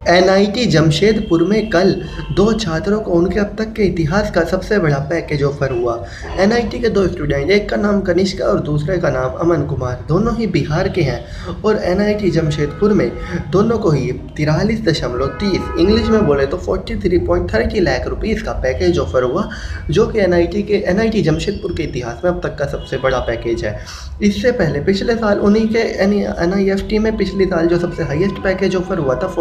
NIT Jamshedpur में कल 2 छात्रों को उनके अब तक के इतिहास का सबसे बड़ा पैकेज ऑफर हुआ। एनआईटी के 2 स्टूडेंट, एक का नाम कनिष्का और दूसरे का नाम अमन कुमार, दोनों ही बिहार के हैं और एनआईटी जमशेदपुर में दोनों को ही 43.30 इंग्लिश में बोले तो 43.30 लाख रुपीज़ का पैकेज ऑफर हुआ, जो कि एनआईटी जमशेदपुर के इतिहास में अब तक का सबसे बड़ा पैकेज है। इससे पहले पिछले साल उन्हीं के एनआईएफटी में पिछले साल जो सबसे हाईएस्ट पैकेज ऑफर हुआ था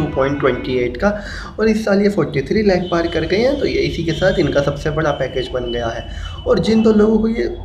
42.28 का, और इस साल ये 43 लाख पार कर गए हैं। तो ये इसी के साथ इनका सबसे बड़ा पैकेज बन गया है। और जिन 2 लोगों को ये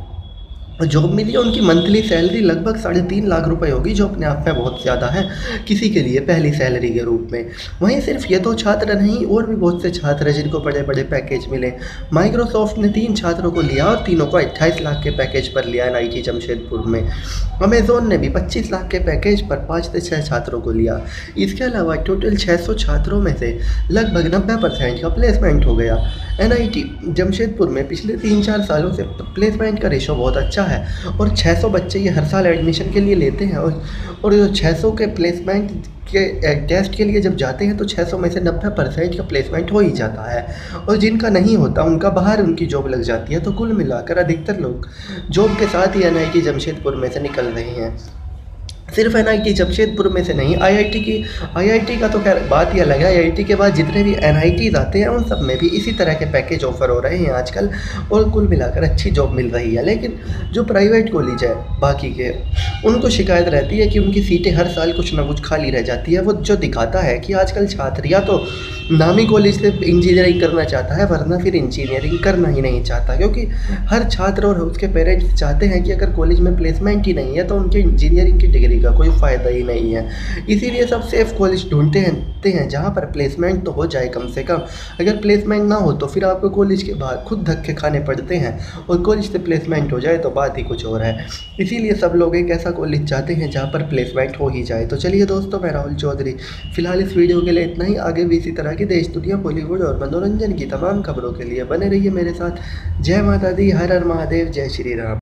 जॉब मिली है उनकी मंथली सैलरी लगभग 3.5 लाख रुपए होगी, जो अपने आप में बहुत ज़्यादा है किसी के लिए पहली सैलरी के रूप में। वहीं सिर्फ ये 2 छात्र नहीं, और भी बहुत से छात्र हैं जिनको बड़े बड़े पैकेज मिले। माइक्रोसॉफ्ट ने 3 छात्रों को लिया और तीनों को 28 लाख के पैकेज पर लिया एनआईटी जमशेदपुर में। अमेज़ॉन ने भी 25 लाख के पैकेज पर 5 से 6 छात्रों को लिया। इसके अलावा टोटल 600 छात्रों में से लगभग 90% का प्लेसमेंट हो गया। एनआईटी जमशेदपुर में पिछले 3-4 सालों से प्लेसमेंट का रेशो बहुत अच्छा है और 600 बच्चे ये हर साल एडमिशन के लिए लेते हैं, और जो 600 के प्लेसमेंट के टेस्ट के लिए जब जाते हैं तो 600 में से 90% का प्लेसमेंट हो ही जाता है, और जिनका नहीं होता उनका बाहर उनकी जॉब लग जाती है। तो कुल मिलाकर अधिकतर लोग जॉब के साथ ही एनआईटी जमशेदपुर में से निकल रहे हैं। सिर्फ एनआईटी जमशेदपुर में से नहीं, आईआईटी का तो खैर बात ही अलग है। आईआईटी के बाद जितने भी एनआईटीज़ आते हैं उन सब में भी इसी तरह के पैकेज ऑफर हो रहे हैं आजकल, और कुल मिलाकर अच्छी जॉब मिल रही है। लेकिन जो प्राइवेट कॉलेज है बाकी के, उनको शिकायत रहती है कि उनकी सीटें हर साल कुछ ना कुछ खाली रह जाती है। वो जो दिखाता है कि आजकल छात्र या तो नामी कॉलेज से इंजीनियरिंग करना चाहता है, वरना फिर इंजीनियरिंग करना ही नहीं चाहता, क्योंकि हर छात्र और उसके पेरेंट्स चाहते हैं कि अगर कॉलेज में प्लेसमेंट ही नहीं है तो उनके इंजीनियरिंग की डिग्री का कोई फ़ायदा ही नहीं है। इसीलिए सब सेफ कॉलेज ढूंढते हैं जहाँ पर प्लेसमेंट तो हो जाए कम से कम। अगर प्लेसमेंट ना हो तो फिर आपको कॉलेज के बाहर खुद धक्के खाने पड़ते हैं, और कॉलेज से प्लेसमेंट हो जाए तो बात ही कुछ और है। इसीलिए सब लोग एक ऐसा कॉलेज चाहते हैं जहाँ पर प्लेसमेंट हो ही जाए। तो चलिए दोस्तों, मैं राहुल चौधरी फिलहाल इस वीडियो के लिए इतना ही। आगे भी इसी तरह की देश दुनिया, बॉलीवुड और मनोरंजन की तमाम खबरों के लिए बने रहिए मेरे साथ। जय माता दी, हर हर महादेव, जय श्री राम।